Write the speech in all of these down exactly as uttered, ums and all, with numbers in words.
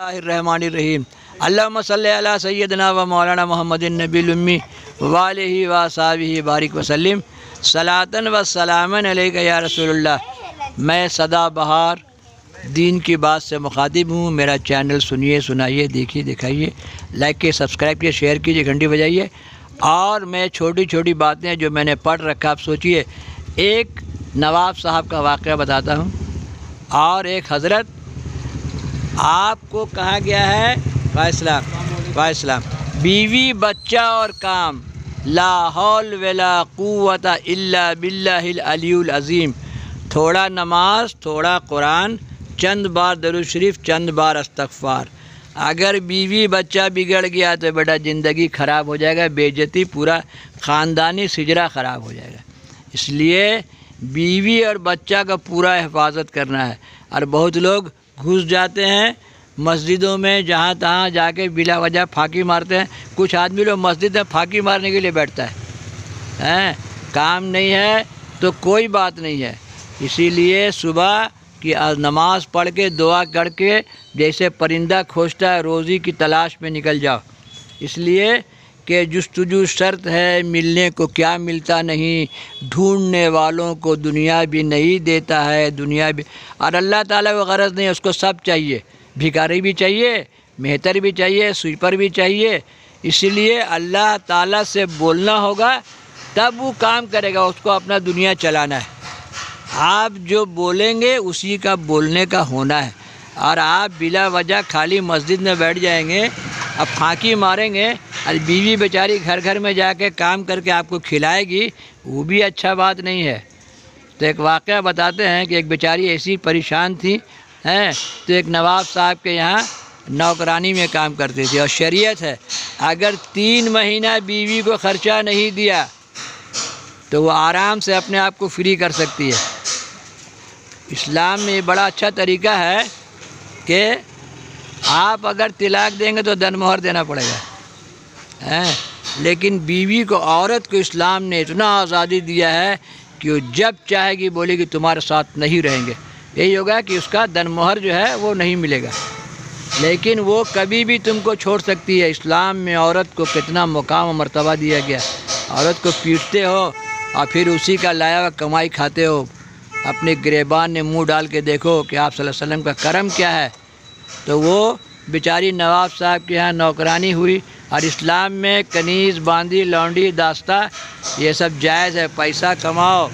الرحمن الرحیم اللہم صلی علی سیدنا و مولانا محمد النبی الامی وآلہ و صحابہ بارک وسلم صلاۃً و سلاماً علیک یا رسول اللہ۔ میں سدا بہار دین کی بات سے مخاطب ہوں۔ میرا چینل سنیے، سنائیے، دیکھیے، دکھائیے، لائک کیے، سبسکرائب کیے، شیئر کیجیے، گھنٹی بجائیے۔ اور میں چھوٹی چھوٹی باتیں جو میں نے پڑھ رکھا، آپ سوچئے، ایک نواب صاحب کا واقعہ بتاتا ہوں اور ایک حضرت آپ کو کہا گیا ہے واسلام واسلام بیوی، بچہ اور کام، لا حول ولا قوت الا باللہ العلی العظیم۔ تھوڑا نماز، تھوڑا قرآن، چند بار درود شریف، چند بار استغفار۔ اگر بیوی بچہ بگڑ گیا تو بیٹا زندگی خراب ہو جائے گا، بے عزتی، پورا خاندانی سجرا خراب ہو جائے گا۔ اس لیے بیوی اور بچہ کا پورا حفاظت کرنا ہے۔ اور بہت لوگ گھس جاتے ہیں مسجدوں میں، جہاں تہاں جا کے بلا وجہ پھاکی مارتے ہیں۔ کچھ آدمی لوگ مسجد میں پھاکی مارنے کے لیے بیٹھتا ہے، کام نہیں ہے تو کوئی بات نہیں ہے۔ اسی لیے صبح کی نماز پڑھ کے دعا کر کے جیسے پرندہ کھوجتا ہے روزی کی تلاش میں نکل جاؤ۔ اس لیے کہ جستجو شرط ہے، ملنے کو کیا ملتا نہیں، ڈھونڈنے والوں کو دنیا بھی نہیں دیتا ہے، دنیا بھی۔ اور اللہ تعالیٰ کو غرض نہیں ہے، اس کو سب چاہیے، بھکاری بھی چاہیے، مہتر بھی چاہیے، سویپر بھی چاہیے۔ اسی لیے اللہ تعالیٰ سے بولنا ہوگا تب وہ کام کرے گا، اس کو اپنا دنیا چلانا ہے۔ آپ جو بولیں گے اسی کا بولنے کا ہونا ہے۔ اور آپ بلا وجہ خالی مسجد میں بیٹھ جائیں گے، اب پھانکی ماریں گے، اور بیوی بیچاری گھر گھر میں جا کے کام کر کے آپ کو کھلائے گی، وہ بھی اچھا بات نہیں ہے۔ تو ایک واقعہ بتاتے ہیں کہ ایک بیچاری ایسی پریشان تھی ہیں تو ایک نواب صاحب کے یہاں نوکرانی میں کام کرتی تھی، اور شریعت ہے اگر تین مہینہ بیوی کو خرچہ نہیں دیا تو وہ آرام سے اپنے آپ کو فری کر سکتی ہے۔ اسلام میں یہ بڑا اچھا طریقہ ہے کہ آپ اگر طلاق دیں گے تو دن مہر دینا پڑے گا، لیکن بیوی کو، عورت کو اسلام نے اتنا آزادی دیا ہے کہ وہ جب چاہے گی بولے گی تمہارے ساتھ نہیں رہیں گے۔ یہی ہوگا کہ اس کا دن مہر جو ہے وہ نہیں ملے گا، لیکن وہ کبھی بھی تم کو چھوڑ سکتی ہے۔ اسلام میں عورت کو کتنا مقام و مرتبہ دیا گیا۔ عورت کو پیٹتے ہو اور پھر اسی کا لایا ہوا کمائی کھاتے ہو۔ اپنے گریبان نے منہ ڈال کے دیکھو کہ آپ صلی اللہ علیہ وسلم کا کرم کیا ہے۔ تو وہ بیچاری نواب صاحب کے یہاں نوکرانی ہوئی، اور اسلام میں کنیز، باندی، لونڈی، داستہ یہ سب جائز ہے، پیسہ کماؤ۔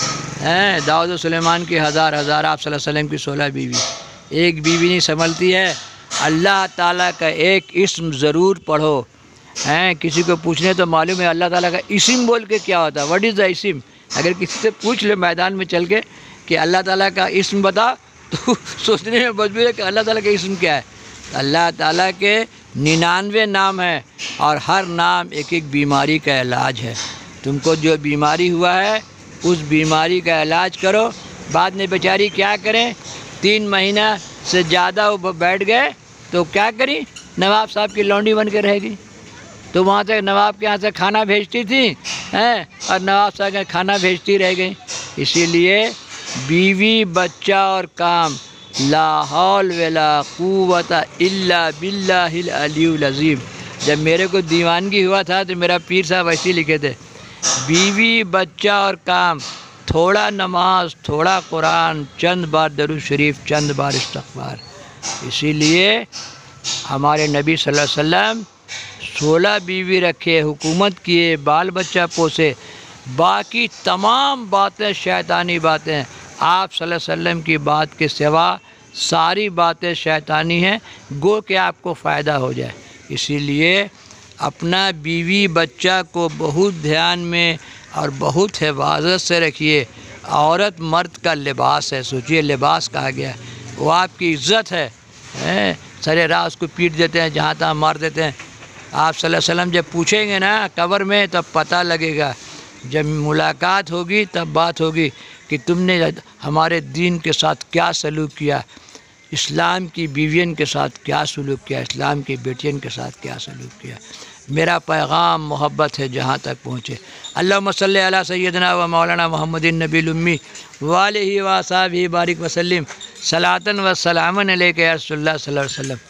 داؤد و سلیمان کی ہزار ہزار، آپ صلی اللہ علیہ وسلم کی سولہ بیوی، ایک بیوی نہیں سنبھلتی ہے۔ اللہ تعالیٰ کا ایک اسم ضرور پڑھو۔ کسی کو پوچھنے تو معلوم ہے اللہ تعالیٰ کا اسم بول کے کیا ہوتا ہے، واٹ از دا اسم۔ اگر کسی سے پوچھ لے میدان میں چل کے کہ اللہ تعالیٰ کا اسم بتا، تو سوچنے میں مجبور ہے کہ اللہ تعالیٰ کا اسم کیا ہے۔ اللہ تعالیٰ کے ننانوے نام ہیں، اور ہر نام ایک ایک بیماری کا علاج ہے۔ تم کو جو بیماری ہوا ہے اس بیماری کا علاج کرو۔ بعد میں بیچاری کیا کریں، تین مہینہ سے زیادہ وہ بیٹھ گئے تو کیا کری، نواب صاحب کی لونڈی بن کے رہے گی۔ تو وہاں سے نواب کے یہاں سے کھانا بھیجتی تھی، اور نواب صاحب کے کھانا بھیجتی رہ گئی۔ اسی لیے بیوی، بچہ اور کام، لا حول ولا قوت الا باللہ العلی العظیم۔ جب میرے کو دیوانگی ہوا تھا تو میرا پیر صاحب ایسے لکھے تھے، بیوی، بچہ اور کام، تھوڑا نماز، تھوڑا قرآن، چند بار درود شریف، چند بار استغفار۔ اسی لیے ہمارے نبی صلی اللہ علیہ وسلم سولہ بیوی رکھے، حکومت کیے، بال بچہ پوسے، باقی تمام باتیں شیطانی باتیں، آپ صلی اللہ علیہ وسلم کی بات کے سوا ساری باتیں شیطانی ہیں، گو کہ آپ کو فائدہ ہو جائے۔ اسی لیے اپنا بیوی بچہ کو بہت دھیان میں اور بہت حفاظت سے رکھیے۔ عورت مرد کا لباس ہے، سوچئے لباس کہا گیا ہے، وہ آپ کی عزت ہے۔ سرے راہ اس کو پیٹ دیتے ہیں، جہاں تہاں مار دیتے ہیں۔ آپ صلی اللہ علیہ وسلم جب پوچھیں گے نا قبر میں تب پتہ لگے گا، جب ملاقات ہوگی تب بات ہوگی کہ تم نے ہمارے دین کے ساتھ کیا سلوک کیا، اسلام کی بیویوں کے ساتھ کیا سلوک کیا، اسلام کی بیٹیوں کے ساتھ کیا سلوک کیا۔ میرا پیغام محبت ہے جہاں تک پہنچے۔ اللہم صلی علی سیدنا و مولانا محمد النبی الامی وآلہ و صحابہ بارک وسلم صلاۃً و سلاماً علیک یا رسول اللہ صلی اللہ علیہ وسلم۔